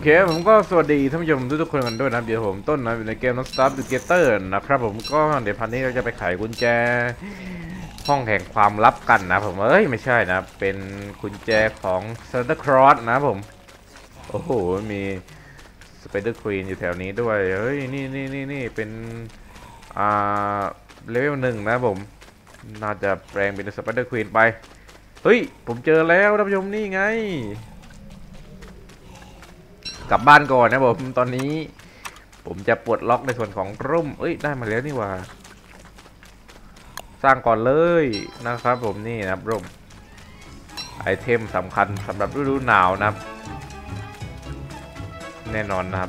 เคผมก็สวัสดีท่านผู้ชมทุกคนกันด้วยนะเดี๋ยวผมต้นนะอยู่ในเกม Not Stop Together นะครับผมก็เดี๋ยวพันนี้เราจะไปไขกุญแจห้องแห่งความลับกันนะผมไม่ใช่นะเป็นกุญแจของ Santa Claus นะผมโอ้โหมีสไปเดอร์ควีนอยู่แถวนี้ด้วยนี่เป็นอ่าเลเวลหนึ่งนะผมน่าจะแปลงเป็นสไปเดอร์ควีนไปเฮ้ยผมเจอแล้วท่านผู้ชมนี่ไงกลับบ้านก่อนนะผมตอนนี้ผมจะปลดล็อกในส่วนของร่มได้มาแล้วนี่ว่าสร้างก่อนเลยนะครับผมนี่นะครับร่มไอเทมสำคัญสำหรับฤดูหนาวนะครับแน่นอนนะครับ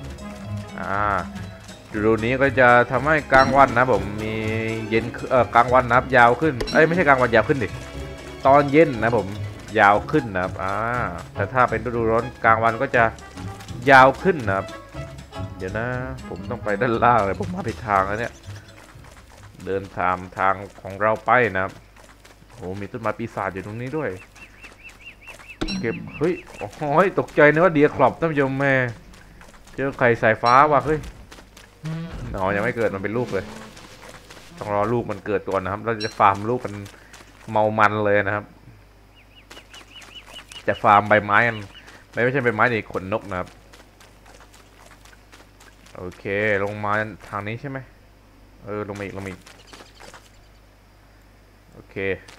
ฤดูนี้ก็จะทำให้กลางวันนะผมมีเย็นกลางวันนะครับยาวขึ้นไม่ใช่กลางวันยาวขึ้นดิตอนเย็นนะผมยาวขึ้นนะครับแต่ถ้าเป็นฤดูร้อนกลางวันก็จะยาวขึ้นนะครับเดี๋ยวนะผมต้องไปด้านล่างเลยผมมาผิดทางแล้วเนี่ยเดินตามทางของเราไปนะครับโอ้มีต้นไม้ปีศาจอยู่ตรงนี้ด้วยเก็บเฮ้ยโอ้ยตกใจนึกว่าเดียครอบท่านผู้ชมแม่เจอไข่สายฟ้าว่ะเฮ้ยหนอยังไม่เกิดมันเป็นลูกเลยต้องรอลูกมันเกิดก่อนนะครับเราจะฟาร์มลูกมันเมามันเลยนะครับจะฟาร์มใบไม้กันไม่ใช่ใบไม้นี่ขนนกนะครับโอเคลงมาทางนี้ใช่ไหมลงมาอีกโอเค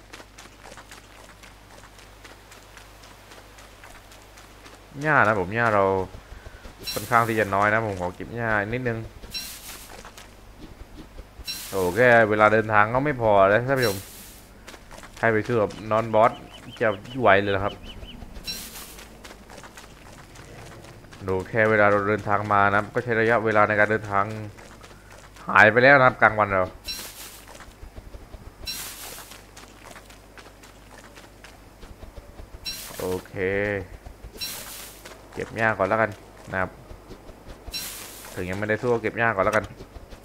หญ้านะผมหญ้าเราค่อนข้างที่จะน้อยนะผมขอเก็บหญ้านิดนึงโอ้แค่เวลาเดินทางก็ไม่พอแล้วท่านผู้ชมให้ไปสู้กับนอนบอสจะไหวเลยครับดูแค่เวลาเราเดินทางมานะก็ใช้ระยะเวลาในการเดินทางหายไปแล้วนะครับกลางวันเราโอเคเก็บหญ้าก่อนแล้วกันนะครับถึงยังไม่ได้สู้เก็บหญ้าก่อนแล้วกัน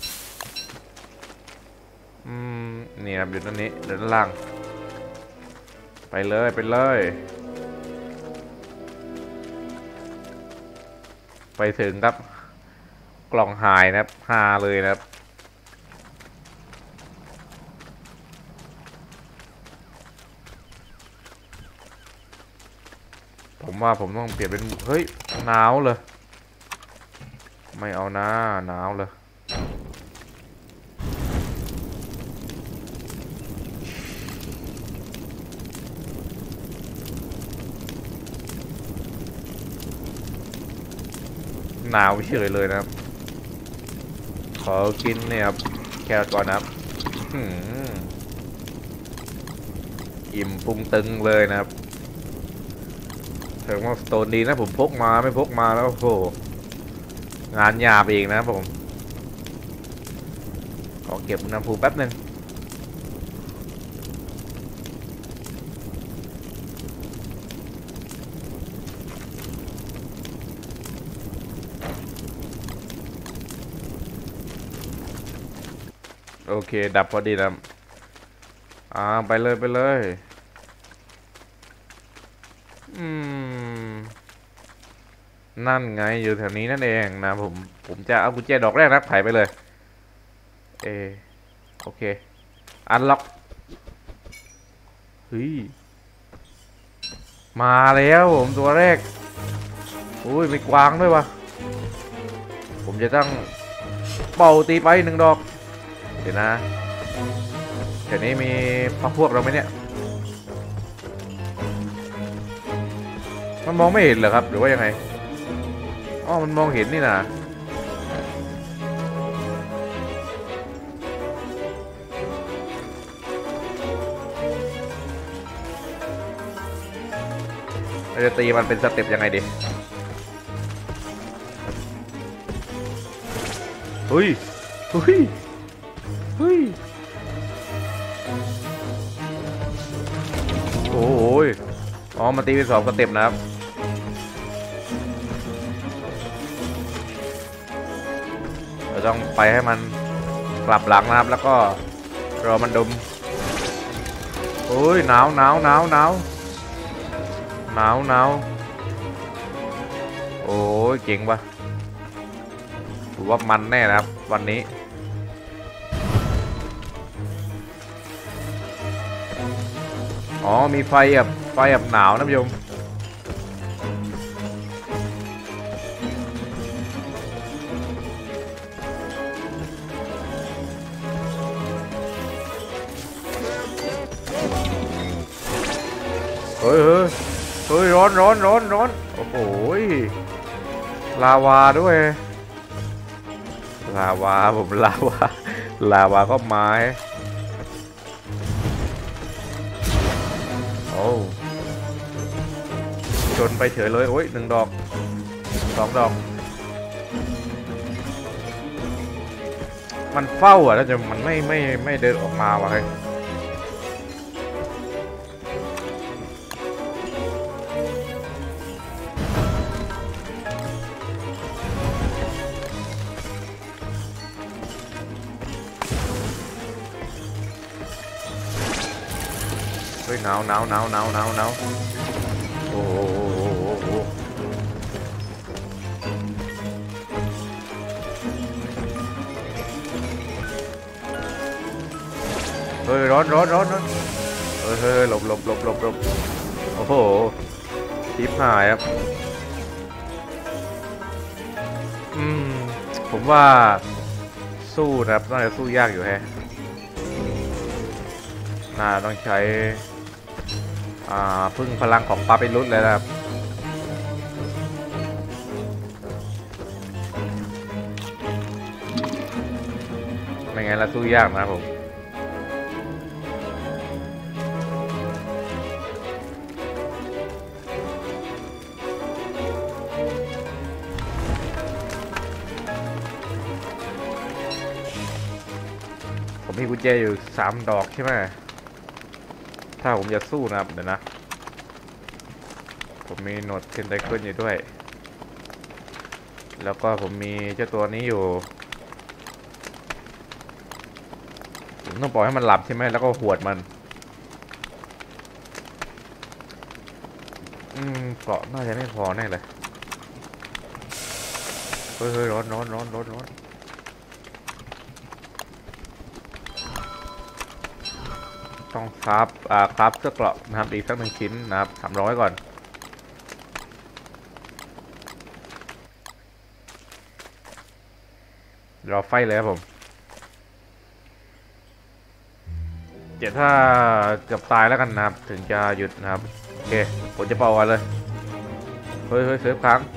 นี่ครับอยู่ตรงนี้เดินล่างไปเลยไปถึงครับกล่องหายนะครับหาเลยนะครับผมว่าผมต้องเปลี่ยนเป็นเฮ้ยหนาวเลยไม่เอานะหนาวเลยหนาวเฉยเลยนะครับขอกินเนี่ยครับแครอทก่อนนะครับอิ่มพุงตึงเลยนะครับเทอร์โมสโตนดีนะผมพกมาไม่พกมาแล้วโอ้โหงานหยาบเองนะผมขอเก็บอุณหภูมิแป๊บนึงโอเคดับพอดีนะไปเลยนั่นไงอยู่แถวนี้นั่นเองนะผมจะเอากุญแจดอกแรกนะไขไปเลยโอเคอันล็อกเฮ้ยมาแล้วผมตัวแรกอุ้ยมีกวางด้วยวะผมจะต้องเป่าตีไป1 ดอกเดี๋ยวนะแถวนี้มีพวกเราไหมเนี่ยมันมองไม่เห็นเหรอครับหรือว่ายังไงมันมองเห็นนี่นะเราจะตีมันเป็นสเต็ปยังไงดีเฮ้ยโอ้ยมันตีเป็น2 สเต็ปนะครับเราต้องไปให้มันกลับหลังนะครับแล้วก็รอมันดมหนาวโอ้ยยเก่งปะถือว่ามันแน่นะครับวันนี้อ๋อมีไฟแบบหนาวนะพี่ชมเฮ้ยเฮ้ยร้อนโอ้โหลาวาด้วยลาวาผมลาวาก็ไม้โอ้ชนไปเฉยเลยโอ้ย1 ดอก2 ดอกมันเฝ้าอ่ะแล้วจะมันไม่เดินออกมาวะเฮ้ยหนาวโอ้โหเฮ้ยร้อนเฮ้ยหลบโอ้โหทิปหายครับผมว่าสู้นะครับน่าจะสู้ยากอยู่แฮะน่าต้องใช้พึ่งพลังของปาเปรุสเลยนะครับไม่งั้นเราสู้ยากนะครับผมมีกุญแจอยู่3 ดอกใช่ไหมถ้าผมจะสู้นะครับเดี๋ยวนะผมมีโหนดเทนไทเคิลอยู่ด้วยแล้วก็ผมมีเจ้าตัวนี้อยู่ผมต้องปล่อยให้มันหลับใช่ไหมแล้วก็หวดมันเกาะน่าจะไม่พอแน่เลยเฮ้ยร้อนต้องครับเสื้อเกราะนะครับอีกสัก1 ชิ้นนะครับ300ก่อนรอไฟเลยครับผมเดี๋ยวถ้าเกือบตายแล้วกันนะครับถึงจะหยุดนะครับโอเคผมจะเป่ากันเลยเฮ้ยเซิร์ฟค้าง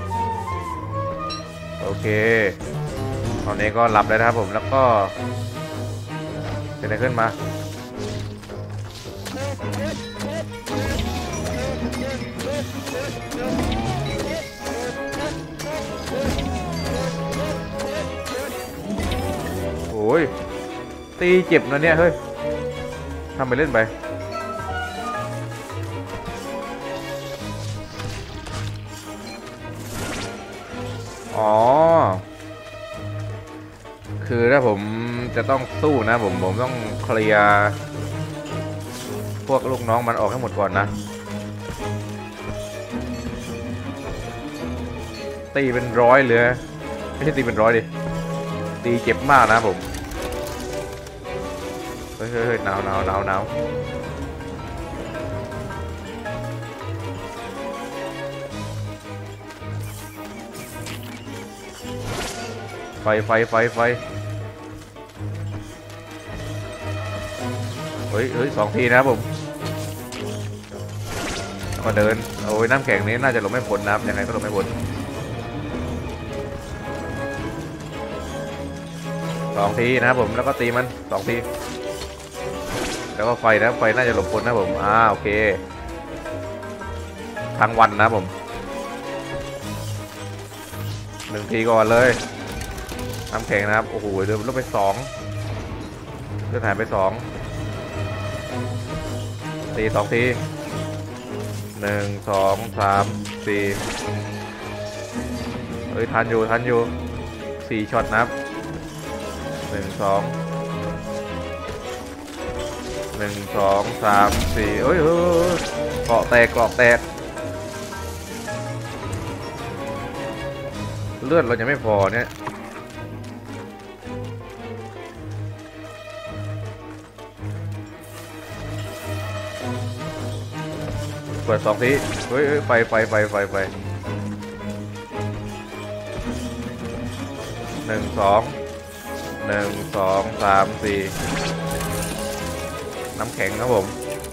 โอเคตอนนี้ก็หลับเลยนะครับผมแล้วก็เกิดอะไรขึ้นมาโอ้ยตีเจ็บนะเนี่ยเฮ้ยทำไปเล่นไปอ๋อคือถ้าผมจะต้องสู้นะผมต้องเคลียร์พวกลูกน้องมันออกให้หมดก่อนนะตีเป็น100เลยไม่ใช่ตีเป็น100ดิตีเจ็บมากนะผมเฮ้ยหนาวไฟเฮ้ย2 ทีนะครับผมมาเดินโอ้ยน้ำแข็งนี้น่าจะหลบไม่พ้นนะครับยังไงก็หลบไม่พ้น2 ทีนะครับผมแล้วก็ตีมัน2 ทีแล้วก็ไฟนะไฟน่าจะหลบพ้นนะผมโอเคทั้งวันนะผม1 ทีก่อนเลยน้ำแข็งนะครับโอ้โหเดินลบไป2เดินหายไป2ตี2 ที1 2 3 4เฮ้ยทันอยู่4 ช็อตนะครับ1 2 3 4เฮ้ยเกาะแตกเลือดเราจะไม่พอเนี่ยเปิด2 ทีเฮ้ยไฟ1 2 1 2 3 4น้ำแข็งครับผม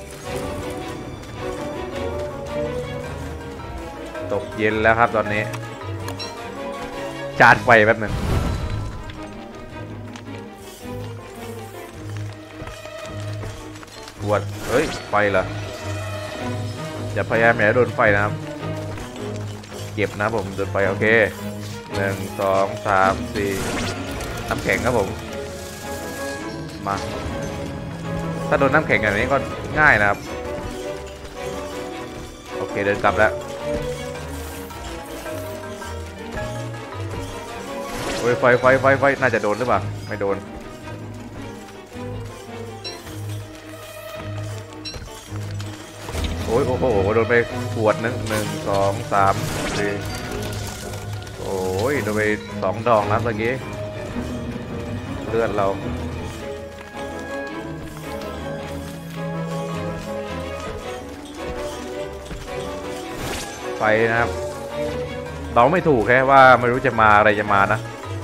ตกเย็นแล้วครับตอนนี้จานไฟแป๊บหนึ่งปวดเฮ้ยไฟเหรออย่าพยายามอย่าโดนไฟนะครับเก็บนะผมโดนไฟโอเค1 2 3 4น้ำแข็งครับผมมาถ้าโดนน้ำแข็งอย่างนี้ก็ง่ายนะครับโอเคเดินกลับแล้วโอ้ยไฟน่าจะโดนหรือเปล่าไม่โดนโอ้ยโอ้โหโดนไปขวดนึง1 2 3 4โอ้ยโดนไป2 ดอกนะเมื่อกี้เลือดเราไฟนะครับเราไม่ถูกแค่ว่าไม่รู้จะมาอะไรจะมานะ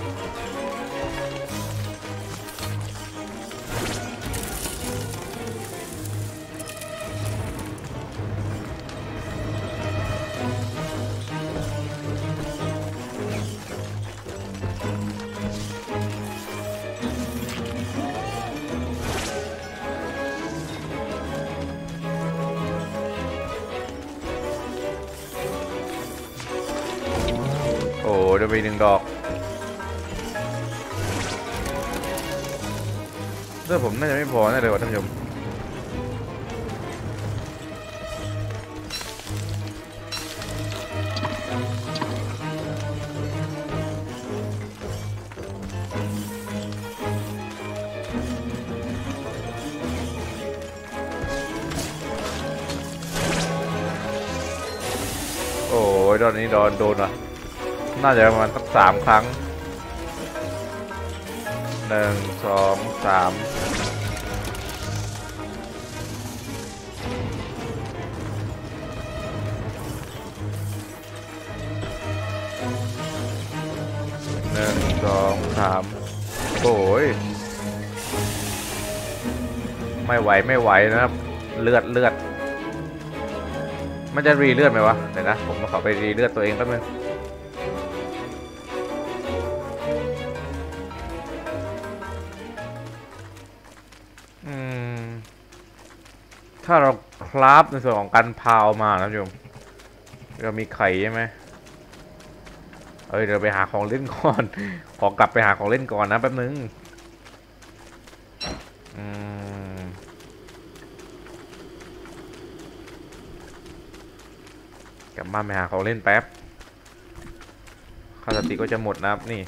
โอ้โดนไป1 ดอกเลือดผมน่าจะไม่พอแน่เลยว่ะท่านผู้ชมโอ้ยตอนนี้โดนอ่ะน่าจะประมาณสัก3 ครั้ง1 2 3โอ้ยไม่ไหวนะครับเลือดมันจะรีเลือดไหมวะเดี๋ยวนะผมมาขอไปรีเลือดตัวเองแป๊บนึงถ้าเราคราฟในส่วนของการพาวมานะโยมเรามีไข่ใช่ไหมเดี๋ยวไปหาของเล่นก่อน ขอกลับไปหาของเล่นก่อนนะแป๊บนึงกลับมาไปหาของเล่นแป๊บค่าสติก็จะหมดนะครับนี่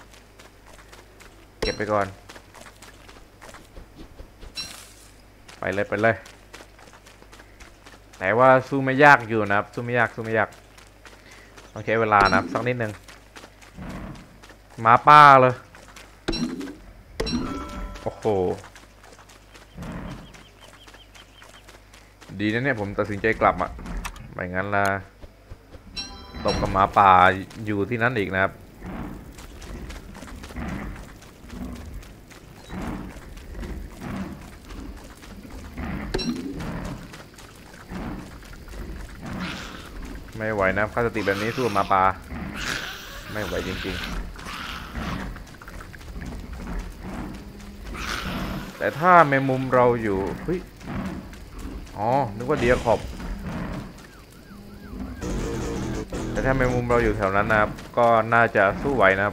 เก็บไปก่อนไปเลยแต่ว่าสู้ไม่ยากอยู่นะครับสู้ไม่ยากต้องใช้เวลานะครับสักนิดนึงหมาป้าเลยโอ้โหดีนะเนี่ยผมตัดสินใจกลับอ่ะไม่งั้นละตกกับหมาป่าอยู่ที่นั่นอีกนะครับไม่ไหวนะค่าสติแบบนี้สู้กับหมาป่าไม่ไหวจริงๆแต่ถ้าแมงมุมเราอยู่เฮ้ยอ๋อนึกว่าเดียขอบแต่ถ้าแมงมุมเราอยู่แถวนั้นนะครับก็น่าจะสู้ไหวนะครับ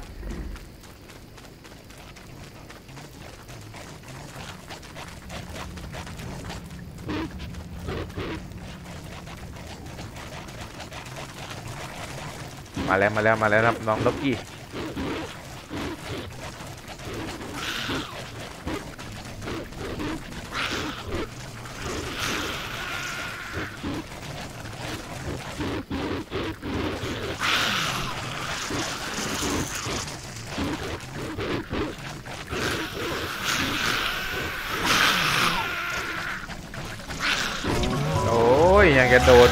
มาแล้วครับน้องล็อกกี้ยังจะโดน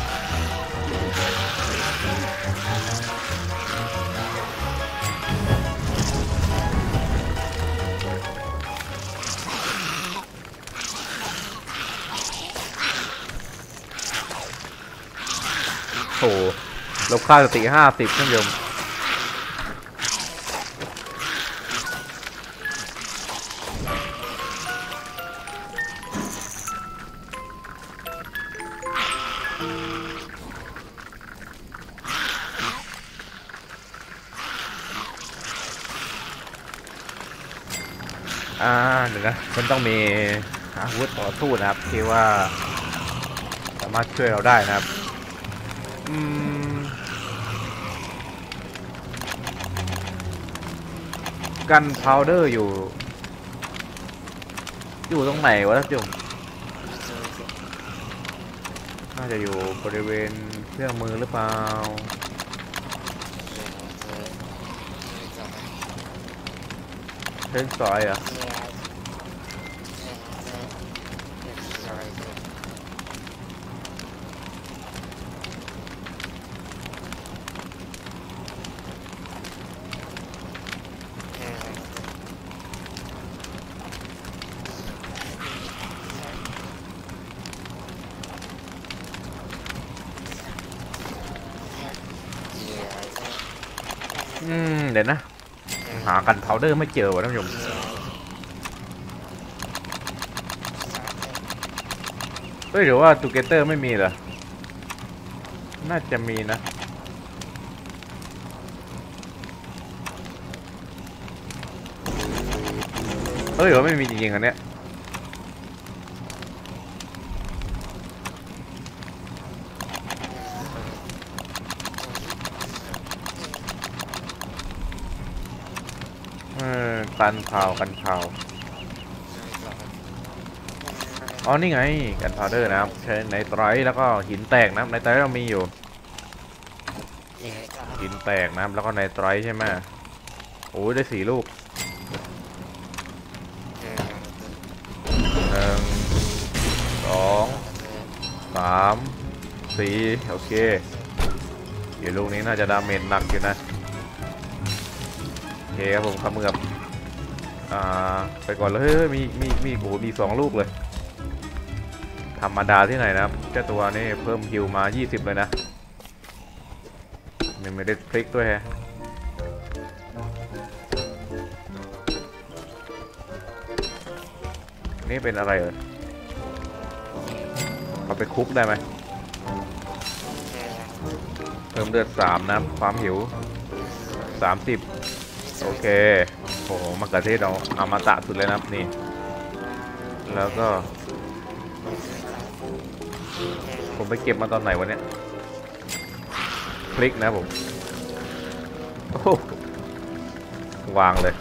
โอ้ลบค่าสติ50ท่านผู้ชมเดี๋ยวนะมันต้องมีอาวุธต่อสู้นะครับที่ว่าสามารถช่วยเราได้นะครับกันพาวเดอร์อยู่ตรงไหนวะท่านผู้ชมน่าจะอยู่บริเวณเครื่องมือหรือเปล่าเส้นสอยเหรอเดี๋ยวนะหากันพาวเดอร์ไม่เจอวะท่านผู้ชมเฮ้ยหรือว่าตูเกเตอร์ไม่มีเหรอน่าจะมีนะเฮ้ยหรือว่าไม่มีจริงๆอันเนี้ยกันเผาอ๋อนี่ไงกันพาวเดอร์นะครับใช้ไนไตรท์แล้วก็หินแตกนะไนไตรท์เรามีอยู่หินแตกนะครับแล้วก็ไนไตรท์ใช่ไหมโอ้ยได้4 ลูก1 2 3 4โอเคเดี๋ยวลูกนี้น่าจะดาเมจหนักอยู่นะโอเคครับผมขับมือกับไปก่อนเลยมีโอ้โหมี2 ลูกเลยธรรมดาที่ไหนนะครับเจ้าตัวนี้เพิ่มฮิวมา20เลยนะไม่ได้พลิกด้วยฮะนี่เป็นอะไรเอาไปคุกได้ไหมเพิ่มเลือด3นะความหิว30โอเคโอ้โหมะเขือเทศเราอมตะสุดเลยนะนี่แล้วก็ผมไปเก็บมาตอนไหนวะเนี่ยคลิกนะผมโอ้วางเลย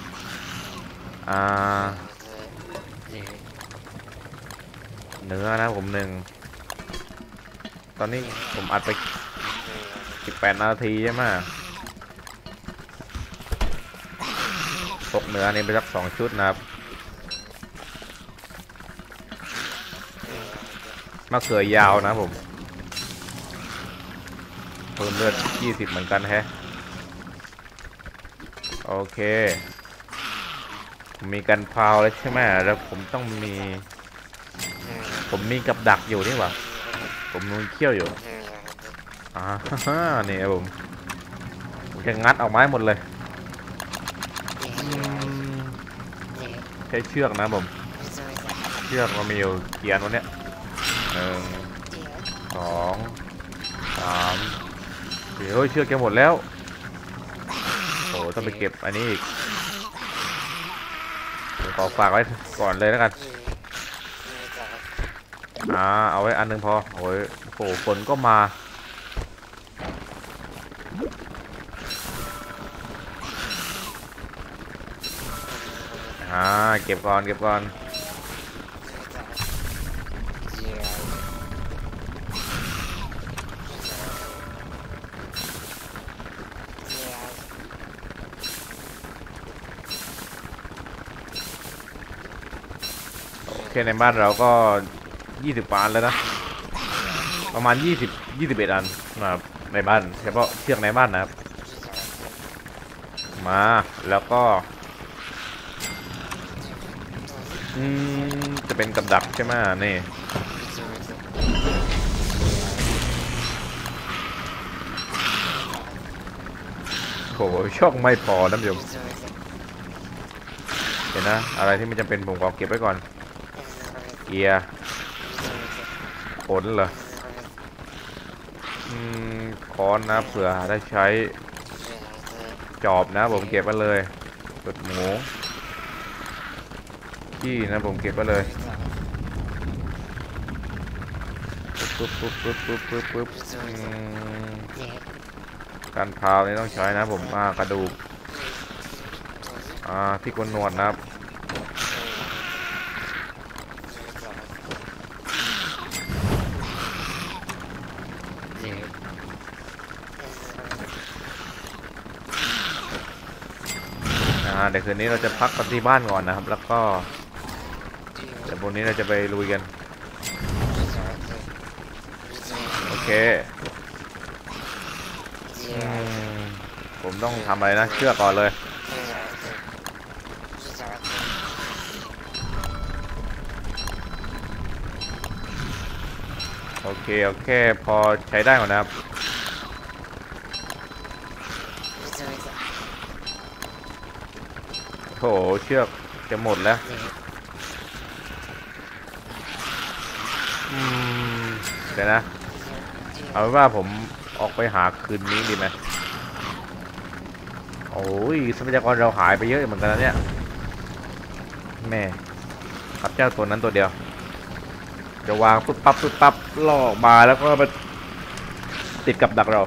เนื้อนะผมตอนนี้ผมอัดไป18 นาทีใช่ไหมตกเนื้อนี่ไปสัก2 ชุดนะครับมะเขือยาวนะผมเพิ่มเลือด20เหมือนกันแฮะโอเคมีกันพาวแล้วใช่ไหมแล้วผมต้องผมมีกับดักอยู่นี่หว่าผมนูนเขี้ยวอยู่นี่ครับผมจะงัดออกไม้หมดเลยใช้เชือกนะผมเชือกมันมีอยู่เกียร์วันเนี้ย1 2 3 4เฮ้ยเชือกแกหมดแล้วโอ้ต้องไปเก็บอันนี้อีกขอฝากไว้ก่อนเลยแล้วกันเอาไว้อันนึงพอโอ้ยโหฝนก็มาเก็บก่อนโอเคในบ้านเราก็20 ปานแล้วนะประมาณ21อันนะครับในบ้านเฉพาะเชือกในบ้านนะครับมาแล้วก็จะเป็นกับดักใช่ไหมนี่โหช่องไม่พอท่านผู้ชมเห็นนะอะไรที่ไม่จำเป็นผมขอเก็บไว้ก่อนเกียร์ขนเหรอค้อนนะเผื่อได้ใช้จอบนะผมเก็บไว้เลยตุดหมูที่นะผมเก็บไว้เลยปึ๊บการพาวนี่ต้องใช้นะผมกระดูกที่โกนหนวดนะครับเดี๋ยวคืนนี้เราจะพักกันที่บ้านก่อนนะครับแล้วก็เดี๋ยวพรุ่งนี้เราจะไปลุยกันโอเคผมต้องทำอะไรนะเชือกก่อนเลยโอเคพอใช้ได้ก่อนนะครับโถเชือกจะหมดแล้วเดี๋ยวนะเอาเป็นว่าผมออกไปหาคืนนี้ดีไหมโอ้ยทรัพยากรเราหายไปเยอะเหมือนกันนะเนี่ยแม่ขับเจ้าตัวนั้นตัวเดียวจะวางปุ๊บปั๊บล่อออกมาแล้วก็มาติดกับดักเรา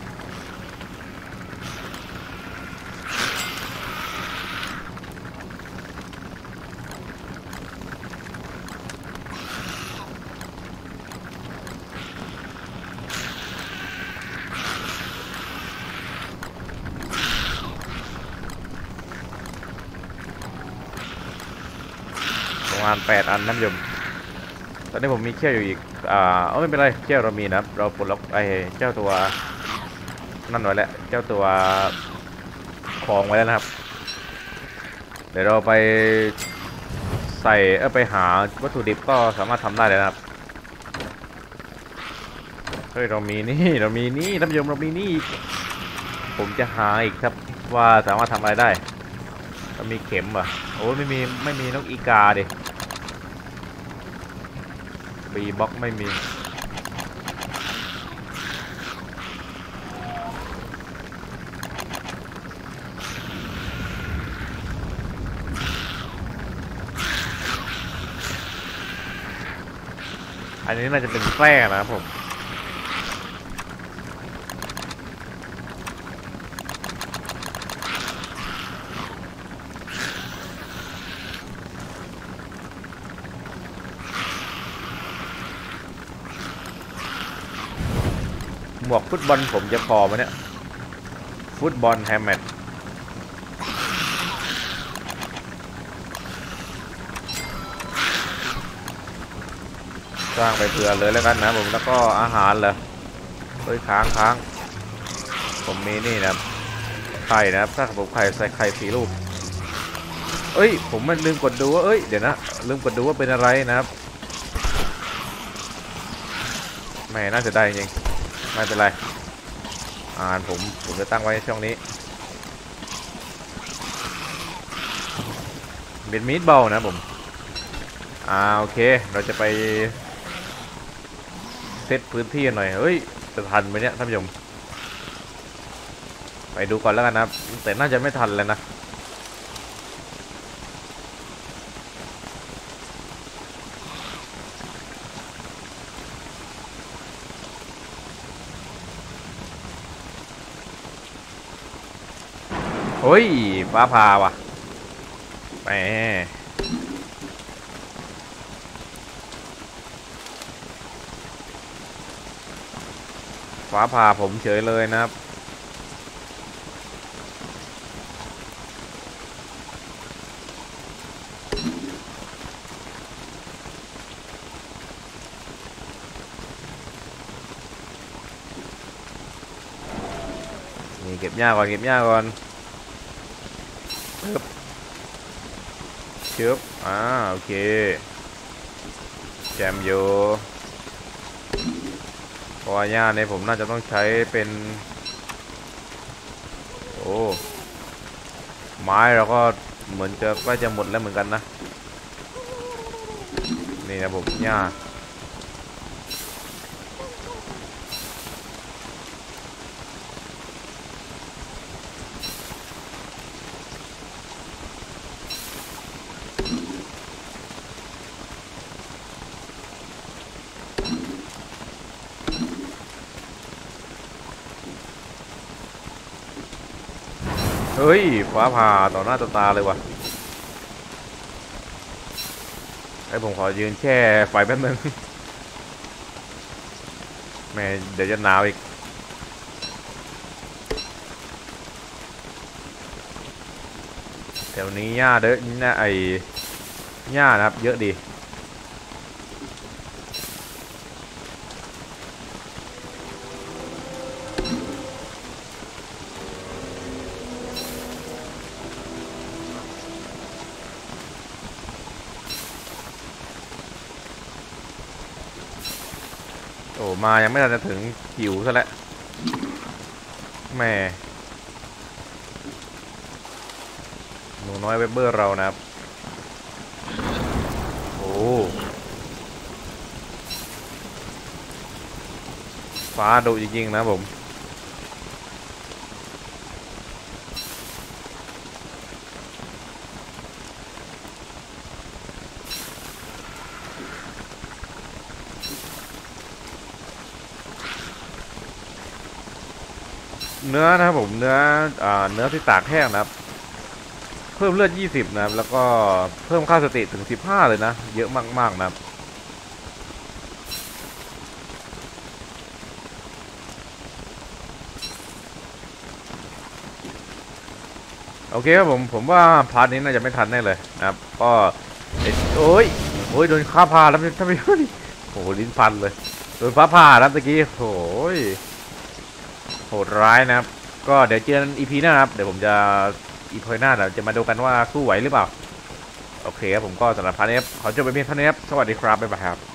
ประมาณ8 อันท่านผู้ชมตอนนี้ผมมีเขี้ยวอยู่อีกไม่เป็นไรเขี้ยวเรามีนะครับเราปลดล็อกไอ้เจ้าตัวนั่นไว้แล้วเจ้าตัวของไว้แล้วนะครับเดี๋ยวเราไปใส่ไปหาวัตถุดิบก็สามารถทำได้เลยนะครับเฮ้ยเรามีนี่ท่านผู้ชมเรามีนี่ผมจะหาอีกครับว่าสามารถทำอะไรได้เรามีเข็มอ่ะโอ้ไม่มีนกอีกาดิบีบ็อกไม่มีอันนี้น่าจะเป็นแร่นะครับผมหมวกฟุตบอลผมจะพอไหมเนี่ยฟุตบอลแฮมเมตสร้างไปเผื่อเลยแล้วกันนะผมแล้วก็อาหารเหรอเฮ้ยค้างผมมีนี่นะครับไข่นะครับถ้าผมใส่ไข่4 ลูกเอ้ยผมมันลืมกดดูว่าเดี๋ยวนะลืมกดดูว่าเป็นอะไรนะครับไม่น่าจะได้จริงไม่เป็นไรผมจะตั้งไว้ในช่องนี้เป็นมีดบอลนะผมโอเคเราจะไปเซตพื้นที่หน่อยเฮ้ยจะทันไหมเนี่ยท่านผู้ชมไปดูก่อนแล้วกันนะครับแต่น่าจะไม่ทันเลยนะโอ้ยฟ้าผ่าว่ะแหมฟ้าผ่าผมเฉยเลยนะครับหญ้าก่อนเก็บหญ้าก่อนปึ๊บชึบโอเคแจมโยเพราะว่าหญ้าเนี่ยผมน่าจะต้องใช้เป็นโอ้ไม้เราก็เหมือนจะใกล้จะหมดแล้วเหมือนกันนะนี่นะผมหญ้าเฮ้ยฟ้าผ่าต่อหน้าต่อตาเลยวะไอ้ผมขอยืนแช่ไฟแป๊บนึงแม่เดี๋ยวจะหนาวอีกแถวนี้หญ้าเด้อหญ้าหญ้านะครับเยอะดีโอ้มายังไม่ทันจะถึงหิวซะแล้วแม่หนูน้อยเวเบอร์เรานะครับโอ้ฟ้าดุจริงๆนะผมเนื้อนะครับผมเนื้อที่ตากแห้งนะครับเพิ่มเลือด20นะครับแล้วก็เพิ่มค่าสติถึง15เลยนะเยอะมากๆนะครับโอเคครับผมว่าพาร์ทนี้น่าจะไม่ทันแน่เลยนะครับก็โอ้ยโดนฟ้าผ่าแล้วทำไมโอ้โหลิ้นพันเลยโดนฟ้าผ่าแล้วตะกี้โอ้ยโหดร้ายนะครับก็เดี๋ยวเจอกันอีพีหน้าครับเดี๋ยวผมจะอีพีหน้าเราจะมาดูกันว่าสู้ไหวหรือเปล่าโอเคครับผมก็สำหรับพาร์ทนี้ขอจบไปเพียงเท่านี้ครับสวัสดีครับบ๊ายบายครับ